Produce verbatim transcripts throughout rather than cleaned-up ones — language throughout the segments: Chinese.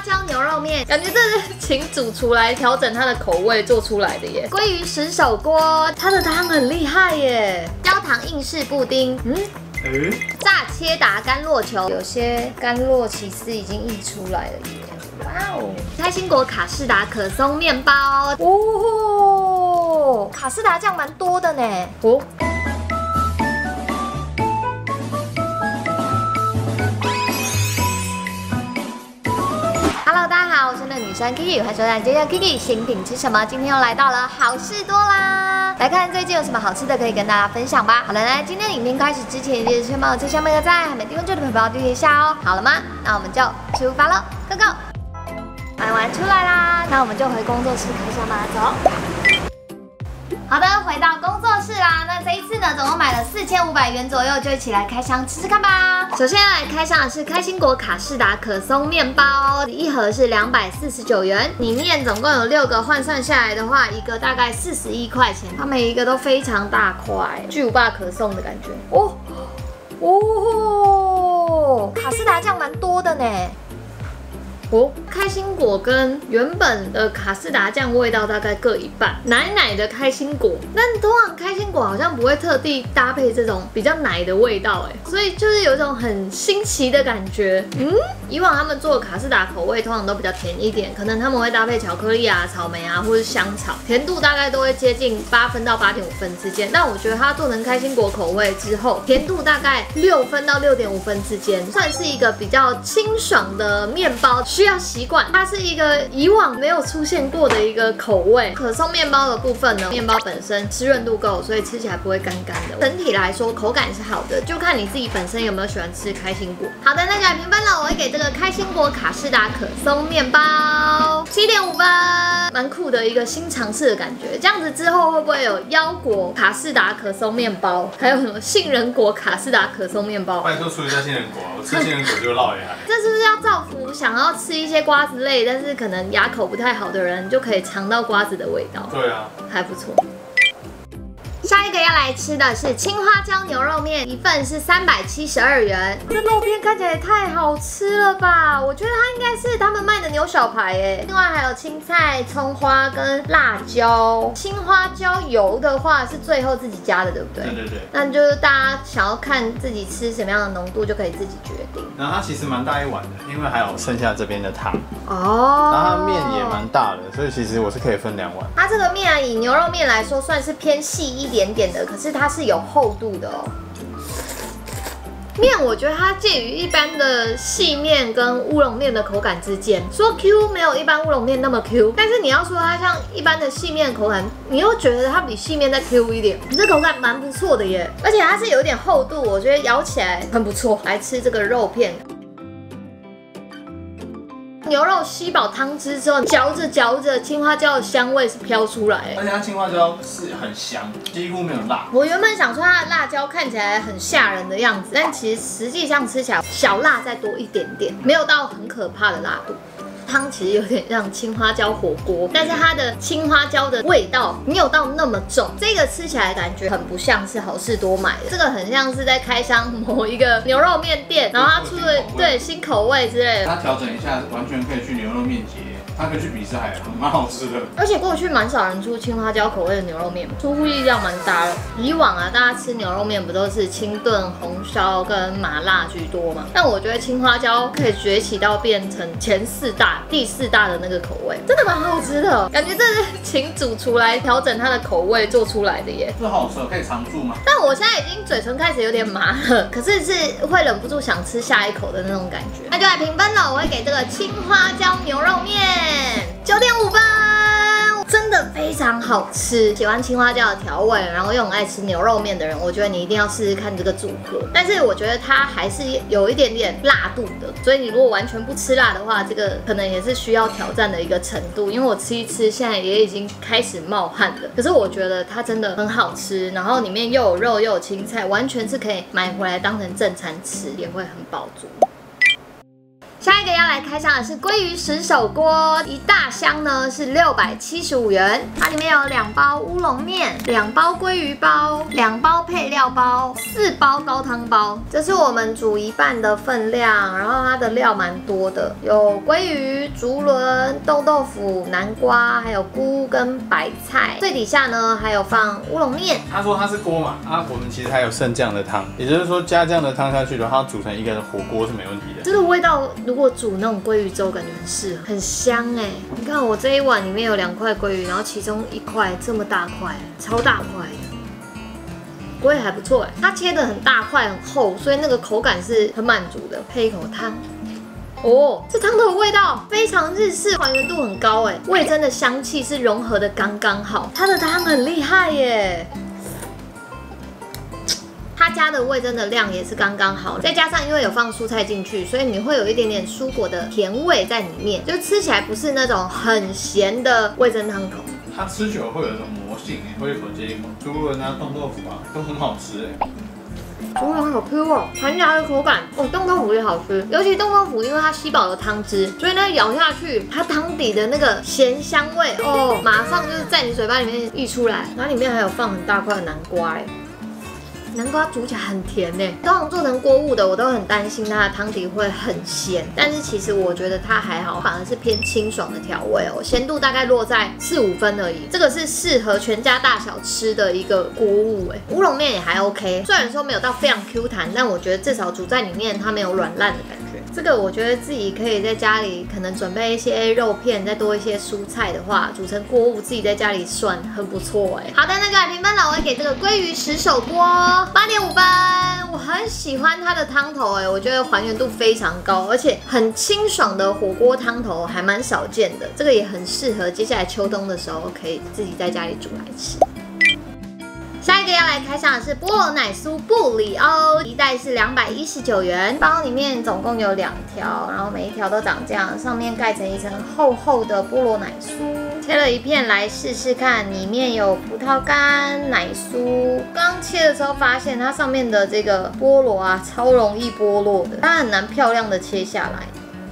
椒牛肉面，感觉这是请主厨来调整它的口味做出来的耶。鲑鱼石手锅，它的汤很厉害耶。焦糖印式布丁，嗯。嗯、炸切达干酪球，有些干酪起司已经溢出来了耶！哇哦！开心果卡士达可松面包，哦，卡士达酱蛮多的呢。哦。Hello， 大家好，我是那女生 Kiki， 欢迎收看今天的 Kiki 新品吃什么。今天又来到了好事多啦，来看最近有什么好吃的可以跟大家分享吧。好了，来今天的影片开始之前，记得先帮我在下面一个赞，还没订阅这的朋友订阅一下哦。好了吗？那我们就出发喽 ，Go Go！ 买完出来啦，那我们就回工作室开箱吧，走。好的，回到工作室啦。那这一次呢，总共买了四千五百元左右，就一起来开箱吃吃看吧。首先要来开箱的是开心果卡士达可松面包，一盒是两百四十九元，里面总共有六个，换算下来的话，一个大概四十一块钱。它每一个都非常大块，巨无霸可颂的感觉。哦哦，卡士达酱蛮多的呢。哦，开心果跟原本的卡士达酱味道大概各一半，奶奶的开心果，但通常开心果好像不会特地搭配这种比较奶的味道，哎，所以就是有一种很新奇的感觉。嗯，以往他们做的卡士达口味通常都比较甜一点，可能他们会搭配巧克力啊、草莓啊，或是香草，甜度大概都会接近八分到八点五分之间。但我觉得它做成开心果口味之后，甜度大概六分到六点五分之间，算是一个比较清爽的面包。需要习惯，它是一个以往没有出现过的一个口味。可颂面包的部分呢，面包本身湿润度够，所以吃起来不会干干的。整体来说口感是好的，就看你自己本身有没有喜欢吃开心果。好的，那就来评分了。我会给这个开心果卡士达可颂面包七点五分，蛮酷的一个新尝试的感觉。这样子之后会不会有腰果卡士达可颂面包，还有什么杏仁果卡士达可颂面包？ 拜托出一下杏仁果，我吃杏仁果就落下来。 这是不是要造福想要吃一些瓜子类，但是可能牙口不太好的人，就可以尝到瓜子的味道？ 对啊， 还不错。下一个要来吃的是青花椒牛肉面，一份是三百七十二元。这肉片看起来也太好吃了吧！我觉得它应该是他们卖的牛小排哎。另外还有青菜、葱花跟辣椒。青花椒油的话是最后自己加的，对不对？ 对对对。 那就是大家想要看自己吃什么样的浓度，就可以自己决定。 然后它其实蛮大一碗的，因为还有剩下这边的汤。 哦。 然后它面也蛮大的，所以其实我是可以分两碗。 它这个面啊，以牛肉面来说算是偏细一点。点点的，可是它是有厚度的哦。面我觉得它介于一般的细面跟乌龙面的口感之间，说 Q 没有一般乌龙面那么 Q， 但是你要说它像一般的细面的口感，你又觉得它比细面再 Q 一点，这口感蛮不错的耶，而且它是有点厚度，我觉得咬起来很不错。来吃这个肉片。牛肉吸饱汤汁之后，嚼着嚼着，青花椒的香味是飘出来， 而且它青花椒是很香，几乎没有辣。 我原本想说它的辣椒看起来很吓人的样子，但其实实际上吃起来小辣再多一点点，没有到很可怕的辣度。汤其实有点像青花椒火锅，但是它的青花椒的味道没有到那么重，这个吃起来感觉很不像是好事多买的，这个很像是在开箱某一个牛肉面店，然后它出了对新口味之类的。 它调整一下，完全可以去牛肉面节。它可以去比赛，蛮好吃的。 而且过去蛮少人出青花椒口味的牛肉面，出乎意料蛮搭的。以往啊，大家吃牛肉面不都是清炖、红烧跟麻辣居多嘛？但我觉得青花椒可以崛起到变成前四大、第四大的那个口味，真的蛮好吃的。感觉这是请主厨来调整它的口味做出来的耶。 这好吃，可以常驻吗？ 但我现在已经嘴唇开始有点麻了，可是是会忍不住想吃下一口的那种感觉。那就来评分了，我会给这个青花椒牛肉面九点五分，真的非常好吃。喜欢青花椒的调味，然后又很爱吃牛肉面的人，我觉得你一定要试试看这个组合。但是我觉得它还是有一点点辣度的，所以你如果完全不吃辣的话，这个可能也是需要挑战的一个程度。因为我吃一吃，现在也已经开始冒汗了。可是我觉得它真的很好吃，然后里面又有肉又有青菜，完全是可以买回来当成正餐吃，也会很饱足。下一一个要来开箱的是鲑鱼石手锅，一大箱呢是六百七十五元，它里面有两包乌龙面、两包鲑鱼包、两包配料包、四包高汤包。这是我们煮一半的分量，然后它的料蛮多的，有鲑鱼、竹轮、豆豆腐、南瓜，还有菇跟白菜。最底下呢还有放乌龙面。 他说它是锅嘛，啊，我们其实还有剩酱的汤，也就是说加这样的汤下去的话，它煮成一个火锅是没问题的。 这个味道如果煮那种鲑鱼粥，感觉很适合，很香哎！你看我这一碗里面有两块鲑鱼，然后其中一块这么大块，超大块的，锅也还不错哎，它切的很大块很厚，所以那个口感是很满足的。配一口汤。哦，这汤头的味道非常日式，还原度很高哎，味噌的香气是融合的刚刚好，它的汤很厉害耶。它加的味噌的量也是刚刚好，再加上因为有放蔬菜进去，所以你会有一点点蔬果的甜味在里面，就吃起来不是那种很咸的味噌汤头。 它吃久会有一种魔性哎，会一口接一口。猪轮啊、冻豆腐啊都很好吃哎。 猪肉好 Q 哦，弹牙的口感哦，冻豆腐也好吃，尤其冻豆腐，因为它吸饱了汤汁，所以呢咬下去，它汤底的那个咸香味哦，马上就是在你嘴巴里面溢出来，然后里面还有放很大块的南瓜哎。南瓜煮起来很甜呢，通常做成锅物的，我都很担心它的汤底会很咸，但是其实我觉得它还好，反而是偏清爽的调味哦，咸度大概落在四五分而已。这个是适合全家大小吃的一个锅物哎，乌龙面也还 OK， 虽然说没有到非常 Q 弹，但我觉得至少煮在里面它没有软烂的感觉。这个我觉得自己可以在家里可能准备一些肉片，再多一些蔬菜的话，煮成锅物自己在家里涮很不错哎。好的，那就来评分了，我会给这个鲑鱼石手锅八点五分，我很喜欢它的汤头哎，我觉得还原度非常高，而且很清爽的火锅汤头还蛮少见的，这个也很适合接下来秋冬的时候可以自己在家里煮来吃。下一个要来开箱的是菠萝奶酥布里欧，一袋是两百一十九元，包里面总共有两条，然后每一条都长这样，上面盖成一层厚厚的菠萝奶酥，切了一片来试试看，里面有葡萄干、奶酥。刚切的时候发现它上面的这个菠萝啊，超容易剥落的，它很难漂亮的切下来。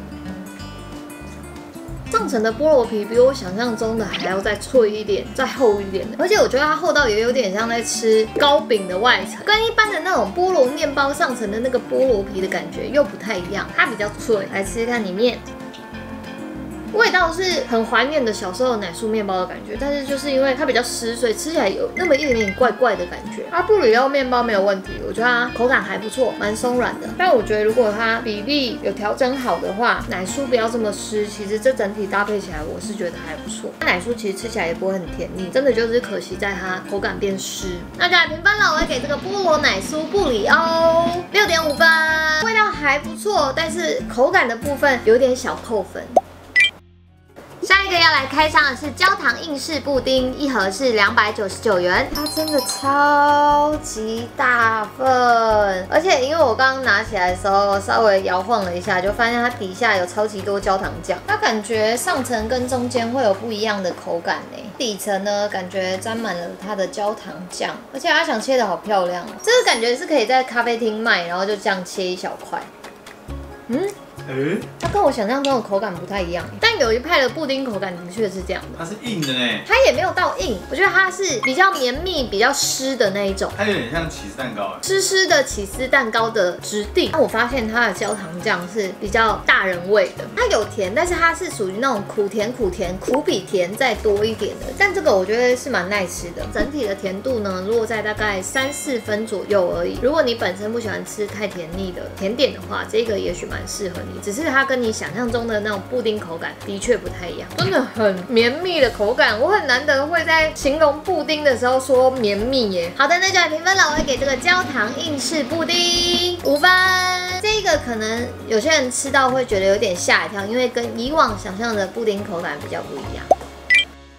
上层的菠萝皮比我想象中的还要再脆一点，再厚一点的，而且我觉得它厚到也有点像在吃糕饼的外层，跟一般的那种菠萝面包上层的那个菠萝皮的感觉又不太一样，它比较脆。来吃吃看里面。味道是很怀念的小时候奶酥面包的感觉，但是就是因为它比较湿，所以吃起来有那么一点点怪怪的感觉。它布里欧面包没有问题，我觉得它口感还不错，蛮松软的。但我觉得如果它比例有调整好的话，奶酥不要这么湿，其实这整体搭配起来我是觉得还不错。奶酥其实吃起来也不会很甜腻，真的就是可惜在它口感变湿。那就来评分了，我会给这个菠萝奶酥布里欧六点五分，味道还不错，但是口感的部分有点小扣分。下一个要来开箱的是焦糖硬式布丁，一盒是两百九十九元，它真的超级大份，而且因为我刚刚拿起来的时候稍微摇晃了一下，就发现它底下有超级多焦糖酱，它感觉上层跟中间会有不一样的口感呢，底层呢感觉沾满了它的焦糖酱，而且它想切的好漂亮哦，这个感觉是可以在咖啡厅卖，然后就这样切一小块，嗯。 欸、 它跟我想象中的口感不太一样，但有一派的布丁口感的确是这样的。 它是硬的呢， 它也没有到硬，我觉得它是比较绵密、比较湿的那一种。 它有点像起司蛋糕， 湿湿的起司蛋糕的质地。但我发现它的焦糖酱是比较大人味的，它有甜，但是它是属于那种苦甜苦甜，苦比甜再多一点的。但这个我觉得是蛮耐吃的，整体的甜度呢落在大概三四分左右而已。如果你本身不喜欢吃太甜腻的甜点的话，这个也许蛮适合你。只是它跟你想象中的那种布丁口感的确不太一样，真的很绵密的口感，我很难得会在形容布丁的时候说绵密耶。好的，那就来评分了，我会给这个焦糖硬式布丁五分。这个可能有些人吃到会觉得有点吓一跳，因为跟以往想象的布丁口感比较不一样。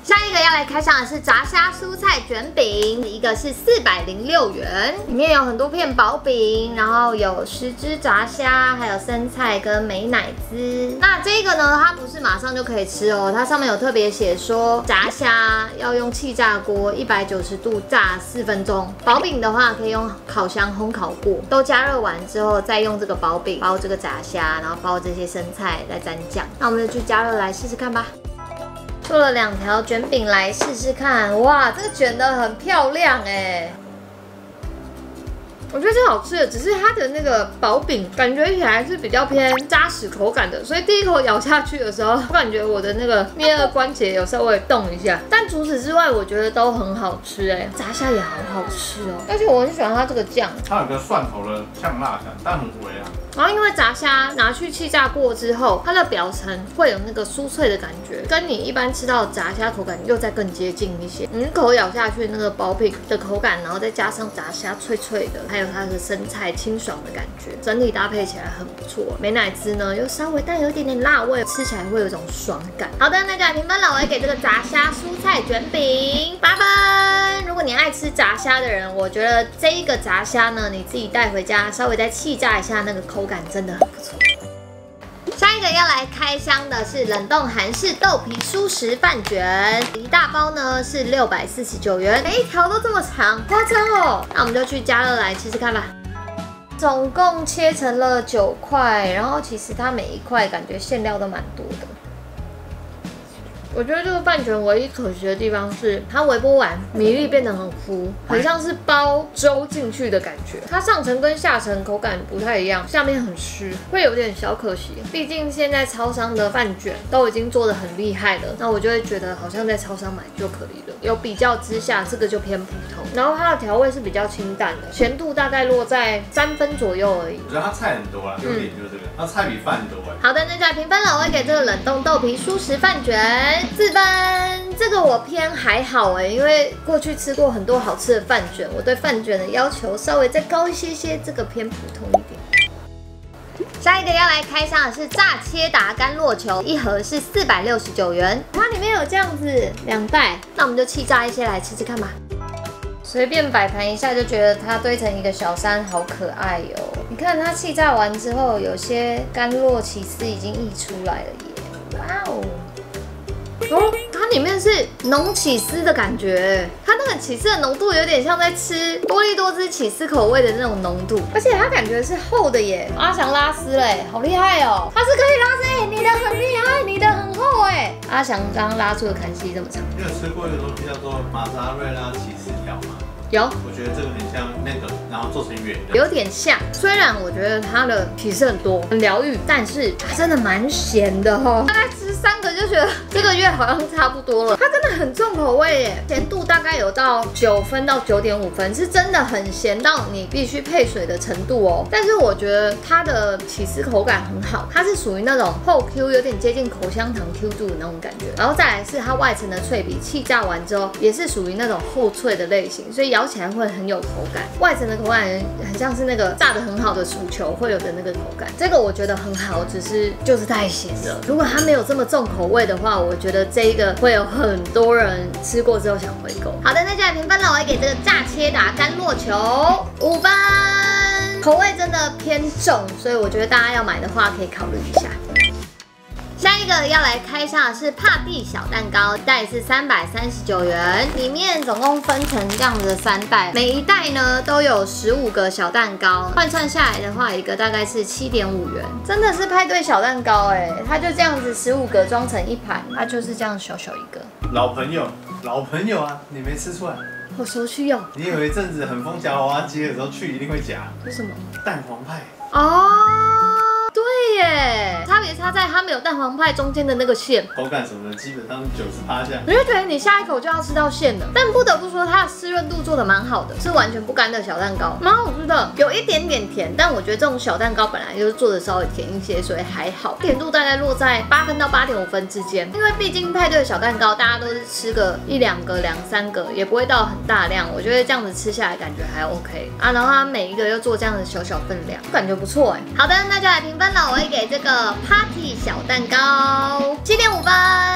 下一个要来开箱的是炸虾蔬菜卷饼，一个是四百零六元，里面有很多片薄饼，然后有十只炸虾，还有生菜跟美乃滋。那这个呢，它不是马上就可以吃哦，它上面有特别写说炸虾要用气炸锅一百九十度炸四分钟，薄饼的话可以用烤箱烘烤过，都加热完之后再用这个薄饼包这个炸虾，然后包这些生菜来沾酱。那我们就去加热来试试看吧。做了两条卷饼来试试看，哇，这个卷得很漂亮哎！我觉得是好吃的，只是它的那个薄饼感觉起来是比较偏扎实口感的，所以第一口咬下去的时候，我感觉我的那个颞颌关节有稍微动一下。但除此之外，我觉得都很好吃哎，炸虾也好好吃哦，而且我很喜欢它这个酱， 它有个蒜头的呛辣感，但很微啊。 然后因为炸虾拿去气炸过之后，它的表层会有那个酥脆的感觉，跟你一般吃到的炸虾口感又再更接近一些。你一口咬下去那个薄饼的口感，然后再加上炸虾脆脆的，还有它的生菜清爽的感觉，整体搭配起来很不错。美乃滋呢又稍微带有一点点辣味，吃起来会有一种爽感。好的，那就来评分了，我会给这个炸虾蔬菜卷饼八分。如果你爱吃炸虾的人，我觉得这一个炸虾呢，你自己带回家稍微再气炸一下，那个口感真的很不错。下一个要来开箱的是冷冻韩式豆皮蔬食饭卷，一大包呢是六百四十九元，每一条都这么长，夸张哦。那我们就去加热来吃吃看吧。总共切成了九块，然后其实它每一块感觉馅料都蛮多的。我觉得这个饭卷唯一可惜的地方是，它微波完米粒变得很糊，很像是包粥进去的感觉。它上层跟下层口感不太一样，下面很湿，会有点小可惜。毕竟现在超商的饭卷都已经做得很厉害了，那我就会觉得好像在超商买就可以了。有比较之下，这个就偏普通。然后它的调味是比较清淡的，咸度大概落在三分左右而已。 我觉得它菜很多啦，优点就是这个，它菜比饭多哎。 好的，那就来评分了，我会给这个冷冻豆皮蔬食饭卷四分。这个我偏还好哎，因为过去吃过很多好吃的饭卷，我对饭卷的要求稍微再高一些些，这个偏普通一点。下一个要来开箱的是炸切达干酪球，一盒是四百六十九元，它里面有这样子两袋，那我们就气炸一些来吃吃看吧。随便摆盘一下就觉得它堆成一个小山，好可爱哟、哦！你看它气炸完之后，有些干酪起司已经溢出来了耶！哇哦！哦，它里面是浓起司的感觉，它那个起司的浓度有点像在吃多利多汁起司口味的那种浓度，而且它感觉是厚的耶。阿翔拉丝嘞，好厉害哦！它是可以拉丝哎，你的很厉害，你的很厚哎。阿翔刚刚拉出的砍西这么长。 你有吃过一个东西叫做玛莎瑞拉起司条吗？ 有， 我觉得这个很像那个，然后做成圆的， 有点像。虽然我觉得它的起司很多，很疗愈，但是它真的蛮咸的哦。大概吃三个就觉得这个月好像差不多了。它真的很重口味耶，咸度大概有到九分到九点五分，是真的很咸到你必须配水的程度哦。但是我觉得它的起司口感很好，它是属于那种厚 Q， 有点接近口香糖 Q 度的那种感觉。然后再来是它外层的脆皮，气炸完之后也是属于那种厚脆的类型，所以咬起来会很有口感。外层的口感很像是那个炸得很好的薯球会有的那个口感，这个我觉得很好，只是就是太咸了。如果它没有这么重口味的话，我觉得这一个会有很多人吃过之后想回购。好的，那就来评分了，我会给这个炸切达干酪球五分，口味真的偏重，所以我觉得大家要买的话可以考虑一下。下一个要来开箱的是帕蒂小蛋糕，袋是三百三十九元，里面总共分成这样子的三袋，每一袋呢都有十五个小蛋糕，换算下来的话，一个大概是七点五元，真的是派对小蛋糕哎，它就这样子十五个装成一盘，它就是这样小小一个。 老朋友，老朋友啊，你没吃出来？ 好熟悉哦。 你有一阵子很疯夹娃娃机的时候去一定会夹， 是什么？ 蛋黄派哦。对耶，差别差在它没有蛋黄派中间的那个馅， 口感什么的基本上九十趴下， 你就觉得你下一口就要吃到馅了。但不得不说，它的湿润度做的蛮好的，是完全不干的小蛋糕，蛮好吃的，有一点点甜，但我觉得这种小蛋糕本来就是做的稍微甜一些，所以还好，甜度大概落在八分到八点五分之间。因为毕竟派对的小蛋糕，大家都是吃个一两个、两三个，也不会到很大量，我觉得这样子吃下来感觉还 OK 啊。然后它每一个又做这样的小小分量，感觉不错哎。好的，那就来评分了，我会给这个 Party 小蛋糕七点五分，整体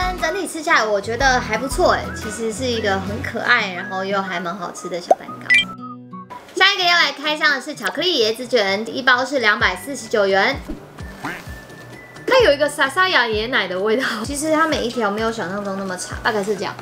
体吃下来，我觉得还不错哎，其实是一个很可爱，然后又还蛮好吃的小蛋糕。下一个要来开箱的是巧克力椰子卷，一包是两百四十九元。它有一个沙沙雅椰奶的味道，其实它每一条没有想象中那么长，大概是这样。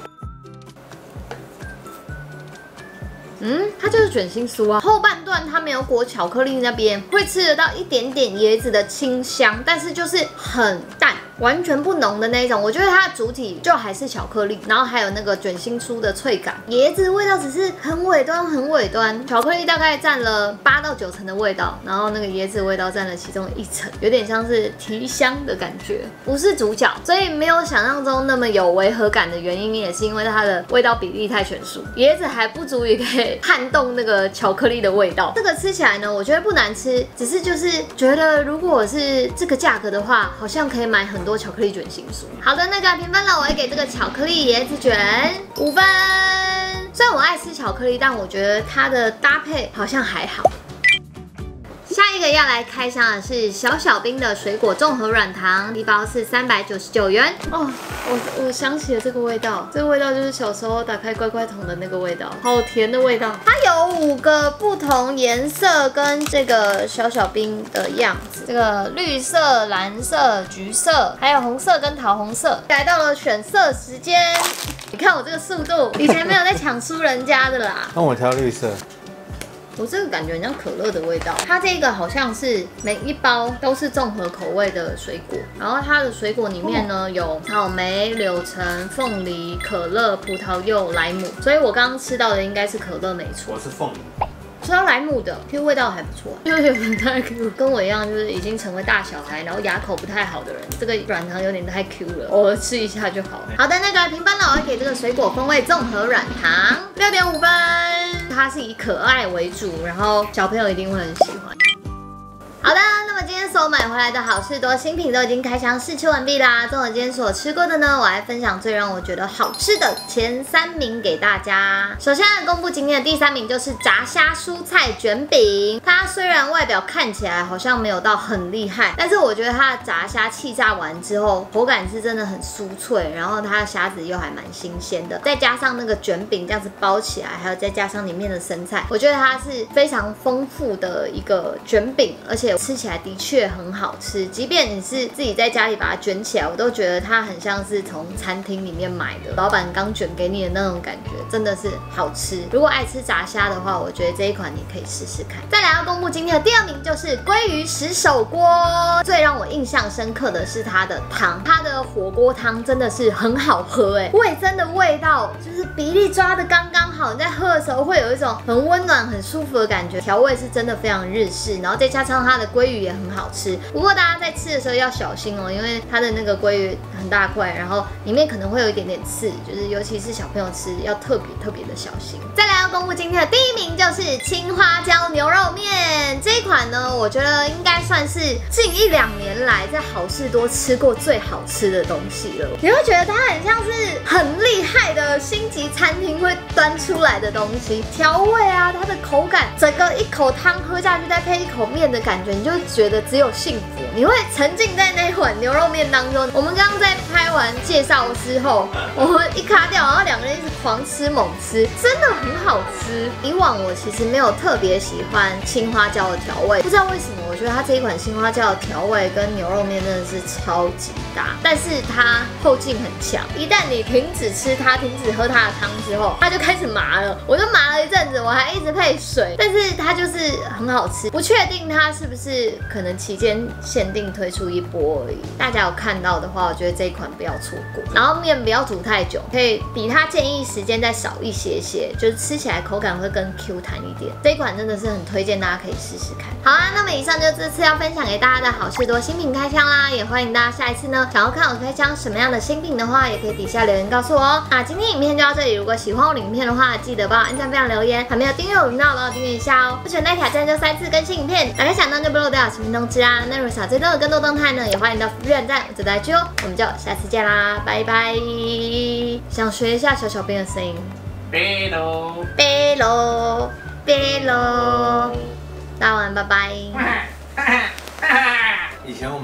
嗯，它就是卷心酥啊。后半段它没有裹巧克力，那边会吃得到一点点椰子的清香，但是就是很淡，完全不浓的那一种。我觉得它的主体就还是巧克力，然后还有那个卷心酥的脆感，椰子的味道只是很尾端，很尾端。巧克力大概占了八到九成的味道，然后那个椰子的味道占了其中一层，有点像是提香的感觉，不是主角，所以没有想象中那么有违和感的原因，也是因为它的味道比例太悬殊，椰子还不足以可以撼动那个巧克力的味道。这个吃起来呢，我觉得不难吃，只是就是觉得如果我是这个价格的话，好像可以买很多巧克力卷心酥。好的，那个评分了，我会给这个巧克力椰子卷五分。虽然我爱吃巧克力，但我觉得它的搭配好像还好。下一个要来开箱的是小小兵的水果综合软糖，一包是三百九十九元。哦，我我想起了这个味道，这个味道就是小时候打开乖乖桶的那个味道，好甜的味道。它有五个不同颜色跟这个小小兵的样子，这个绿色、蓝色、橘色，还有红色跟桃红色。来到了选色时间，你看我这个速度，以前没有在抢输人家的啦。 那我挑绿色。 我这个感觉很像可乐的味道，它这个好像是每一包都是综合口味的水果，然后它的水果里面呢有草莓、柳橙、凤梨、可乐、葡萄柚、莱姆，所以我刚刚吃到的应该是可乐没错。 我是凤梨。 吃到莱姆的，其实味道还不错，就是有点太 Q， 跟我一样，就是已经成为大小孩，然后牙口不太好的人，这个软糖有点太 Q 了，偶尔吃一下就好了。好的，那个评分呢，我会给这个水果风味综合软糖六点五分，它是以可爱为主，然后小朋友一定会很喜欢。好的，那么今天所买回来的好事多新品都已经开箱试吃完毕啦。综合今天所吃过的呢，我来分享最让我觉得好吃的前三名给大家。首先来公布今天的第三名就是炸虾蔬菜卷饼。它虽然外表看起来好像没有到很厉害，但是我觉得它的炸虾气炸完之后，口感是真的很酥脆，然后它的虾子又还蛮新鲜的，再加上那个卷饼这样子包起来，还有再加上里面的生菜，我觉得它是非常丰富的一个卷饼，而且吃起来的确很好吃，即便你是自己在家里把它卷起来，我都觉得它很像是从餐厅里面买的，老板刚卷给你的那种感觉，真的是好吃。如果爱吃炸虾的话，我觉得这一款你可以试试看。再来要公布今天的第二名就是鲑鱼石手锅，最让我印象深刻的是它的汤，它的火锅汤真的是很好喝哎，味噌的味道就是比例抓的刚刚好，你在喝的时候会有一种很温暖、很舒服的感觉，调味是真的非常日式，然后再加上它的鲑鱼也很好吃。不过大家在吃的时候要小心哦，因为它的那个鲑鱼很大块，然后里面可能会有一点点刺，就是尤其是小朋友吃要特别特别的小心。再来要公布今天的第一名就是青花椒牛肉面，这一款呢，我觉得应该算是近一两年来在好事多吃过最好吃的东西了。你会觉得它很像是很厉害的星级餐厅会端出来的东西，调味啊，它的口感，整个一口汤喝下去再配一口面的感觉，你就觉得只有幸福，你会沉浸在那碗牛肉面当中。我们刚刚在拍完介绍之后，我们一卡掉，然后两个人一直狂吃猛吃，真的很好吃。以往我其实没有特别喜欢青花椒的调味，不知道为什么，我觉得它这一款青花椒的调味跟牛肉面真的是超级搭，但是它后劲很强，一旦你停止吃它，停止喝它的汤之后，它就开始麻了。我就麻了一阵子，我还一直配水，但是它就是很好吃。不确定它是不是可能期间限定推出一波而已，大家有看到的话，我觉得这一款不要错过。然后面不要煮太久，可以比它建议时间再少一些些，就是吃起来口感会更 Q 弹一点。这一款真的是很推荐大家可以试试看。好啦，那么以上就这次要分享给大家的好事多新品开箱啦，也欢迎大家下一次呢想要看我开箱什么样的新品的话，也可以底下留言告诉我哦。那今天影片就到这里，如果喜欢我的影片的话，记得帮我按赞、分享、留言，还没有订阅我频道的帮我订阅一下哦。不准带卡赞就三次更新影片，打开响灯就不漏掉新品通知啊。那如果想追踪的更多动态呢，也欢迎到副站站我走在 G 哦。我们就下次见啦，拜拜。想学一下小小兵的声音。 贝喽， 贝喽，贝喽，大家晚安，拜拜。 以前我们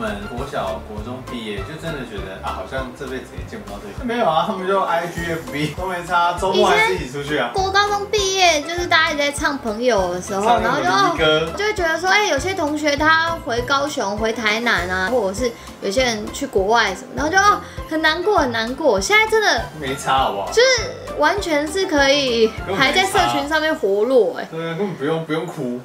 们国小、国中毕业，就真的觉得啊，好像这辈子也见不到对象。 没有啊，他们就 I G F B 都没差，周末还是一起出去啊。 国高中毕业就是大家一直在唱朋友的时候，然后就唱歌， 就会觉得说，哎、有些同学他回高雄、回台南啊，或者是有些人去国外什么，然后就哦很难过很难过。现在真的没差好不好？ 就是完全是可以还在社群上面活络哎、 对啊，根本不用不用哭。